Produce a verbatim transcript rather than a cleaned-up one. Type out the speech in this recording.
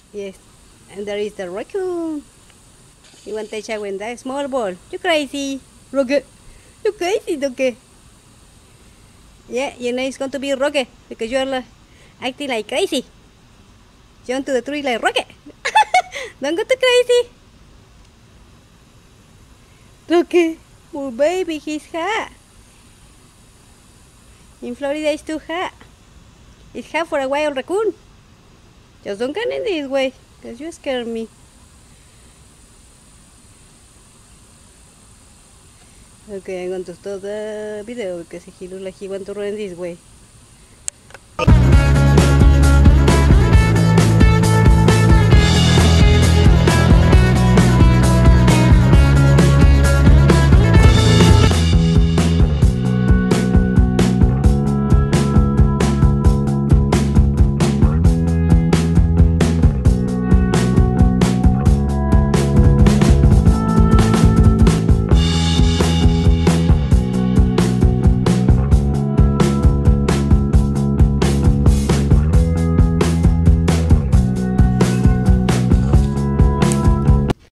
Yes. And there is the raccoon. You want to check with that small ball. You crazy. Rocket. You crazy, okay? Yeah, you know it's going to be rocket because you're like, acting like crazy. Jump to the tree like rocket. Don't go too crazy. Rocket. Oh, baby, he's hot. In Florida, it's too hot. It's hot for a wild raccoon. Just don't come in this way because you scare me. Okay, I'm going to stop the video because he looks like he wants to run this way.